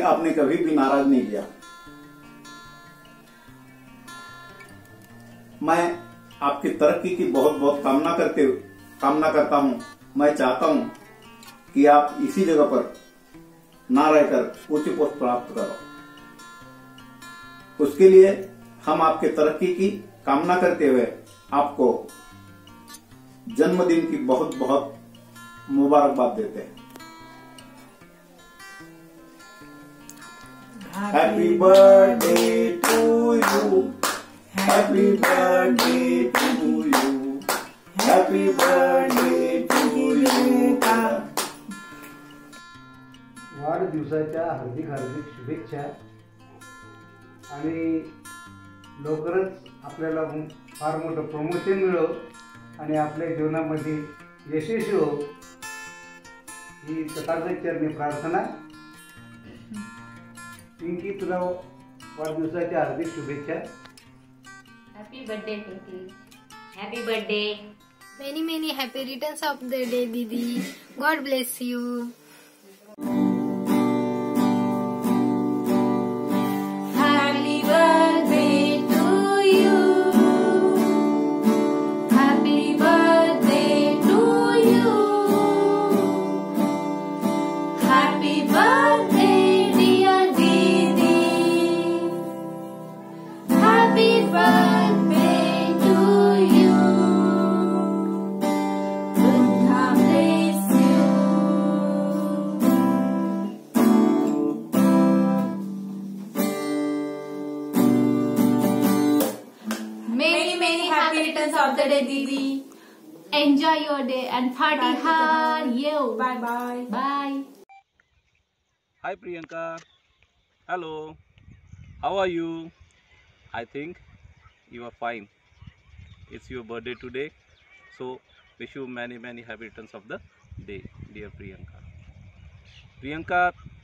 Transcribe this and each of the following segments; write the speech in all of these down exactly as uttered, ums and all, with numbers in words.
आपने कभी भी नाराज नहीं किया। मैं आपकी तरक्की की बहुत बहुत कामना करते कामना करता हूं। मैं चाहता हूं कि आप इसी जगह पर ना रहकर उच्च पोस्ट प्राप्त करो। उसके लिए हम आपके तरक्की की कामना करते हुए आपको जन्मदिन की बहुत बहुत मुबारकबाद देते हैं। Happy birthday to you, happy birthday to you, happy birthday to you. वाढदिवसाच्या हार्दिक हार्दिक शुभेच्छा आणि लवकरच आपल्याला फार मोठं प्रमोशन मिळो आणि आपल्या जीवनामध्ये यशस्वी हो ही तथागत चरणी प्रार्थना। पिंकी, तुला वाढदिवसाच्या हार्दिक शुभेच्छा। Happy birthday Pinky, happy birthday. Many many happy returns of the day didi. God bless you. Returns of the day, Didi. Enjoy your day and party hard. Yo. Bye bye. Bye. Hi Priyanka. Hello. How are you? I think you are fine. It's your birthday today, so wish you many many happy returns of the day, dear Priyanka. Priyanka,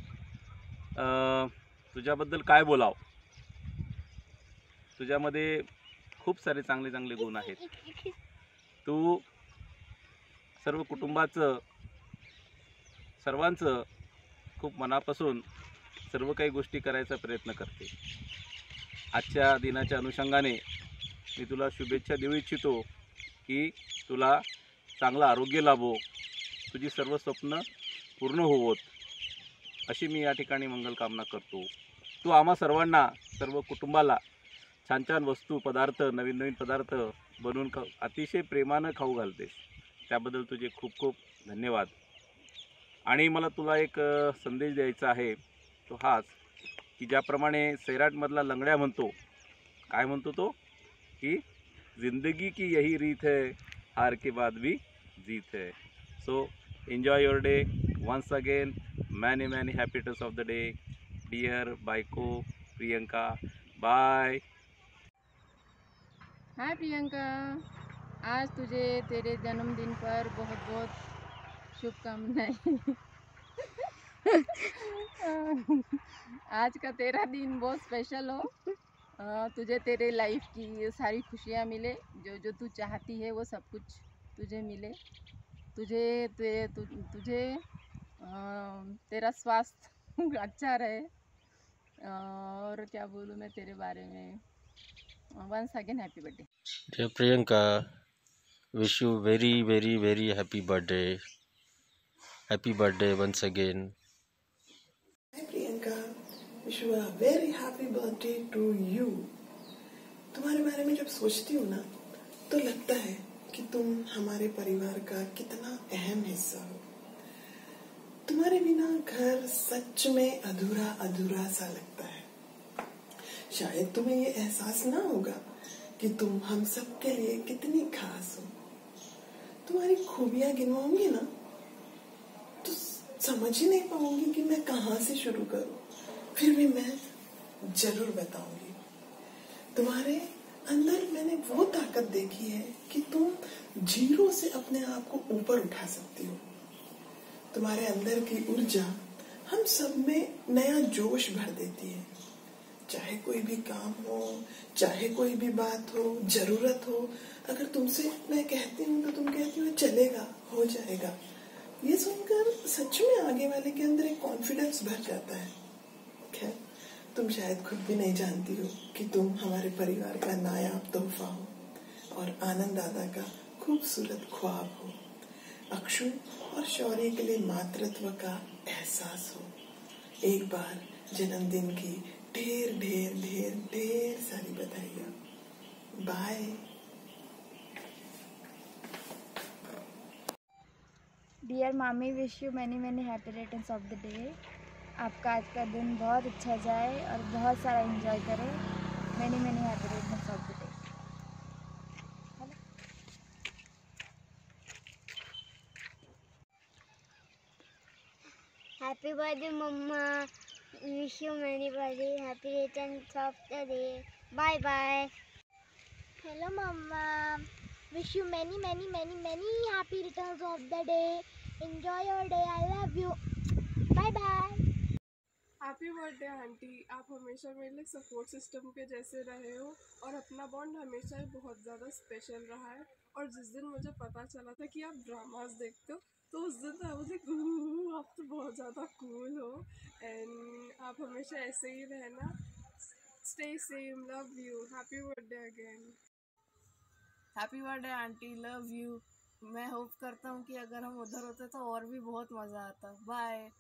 तुझ्याबद्दल काय बोलाव? तुझ्यामध्ये खूप सारे चांगले चांगले गुण आहेत। तू सर्व कुटुंबाचं सर्वांचं खूप मनापासून सर्व काही गोष्टी करायचा प्रयत्न करते। आजच्या दिनाच्या अनुषंगाने मी तुला शुभेच्छा देऊ इच्छितो की तुला चांगलं आरोग्य लाभो, तुझी सर्व स्वप्न पूर्ण होवोत अशी मी या ठिकाणी मंगल कामना करतो। तू आम्हा सर्वांना सर्व कुटुंबाला छान छान वस्तू पदार्थ नवीन नवीन पदार्थ बनवून खाऊ अतिशय प्रेमानं खाऊ घालतेस, त्याबद्दल तुझे खूप खूप धन्यवाद। आणि मला तुला एक संदेश द्यायचा आहे, तो हाच की ज्याप्रमाणे सैराटमधला लंगड्या म्हणतो, काय म्हणतो तो की जिंदगी की यही रीत है, हार के बाद भी जीत है। So enjoy your day once again. Many many happy returns of the day dear बायको प्रियंका। बाय। हाय प्रियंका, आज तुझे तेरे जन्मदिन पर बहुत बहुत शुभकामनाएं। आज का तेरा दिन बहुत स्पेशल हो, तुझे तेरे लाइफ की सारी खुशियाँ मिले, जो जो तू चाहती है वो सब कुछ तुझे मिले। तुझे ते, तु, तुझे तेरा स्वास्थ्य अच्छा रहे, और क्या बोलूँ मैं तेरे बारे में। Once again, happy birthday. Dear Priyanka, wish you very very very happy birthday. Happy birthday once again. Hi Priyanka, wish you a very happy birthday to you. तुम्हारे बारे में जब सोचती हूँ ना, तो लगता है कि तुम हमारे परिवार का कितना अहम हिस्सा हो। तुम्हारे बिना घर सच में अधूरा अधूरा सा लगता है। शायद तुम्हें ये एहसास ना होगा कि तुम हम सब के लिए कितनी खास हो। तुम्हारी खूबियां गिनवाऊंगी ना तो समझ ही नहीं पाऊंगी कि मैं कहाँ से शुरू करूं। फिर भी मैं जरूर बताऊंगी। तुम्हारे अंदर मैंने वो ताकत देखी है कि तुम जीरो से अपने आप को ऊपर उठा सकती हो। तुम्हारे अंदर की ऊर्जा हम सब में नया जोश भर देती है। चाहे कोई भी काम हो, चाहे कोई भी बात हो, जरूरत हो, अगर तुमसे मैं कहती हूँ तो तुम कहती हो चलेगा, हो जाएगा। ये सुनकर सच में आगे वाले के अंदर एक कॉन्फिडेंस भर जाता है। खैर, तुम शायद खुद भी नहीं जानती हो कि तुम हमारे परिवार का नायाब तोहफा हो और आनंद दादा का खूबसूरत ख्वाब हो। अक्षु और शौर्य के लिए मातृत्व का एहसास हो। एक बार जन्मदिन की ढेर ढेर ढेर ढेर सारी बधाइयाँ। बाय। डियर मामी, wish you many many happy returns of the day. आपका आज का दिन बहुत अच्छा जाए और बहुत सारा एंजॉय करें। Many many happy returns of the day. Happy birthday mamma, wish you many birthday happy returns of the day. Bye bye. Hello mamma, wish you many many many many happy returns of the day. Enjoy your day, I love you. Bye bye. Happy birthday aunty, आप हमेशा मेरे लिए support system के जैसे रहे हो और अपना बॉन्ड हमेशा ही बहुत ज़्यादा स्पेशल रहा है। और जिस दिन मुझे पता चला था कि आप ड्रामास देखते हो तो उस दिन आई वाज लाइक आप तो बहुत ज़्यादा कूल हो एंड आप हमेशा ऐसे ही रहना। Stay same, love you, happy birthday again. Happy birthday aunty, love you. मैं होप करता हूँ कि अगर हम उधर होते तो और भी बहुत मज़ा आता। बाय।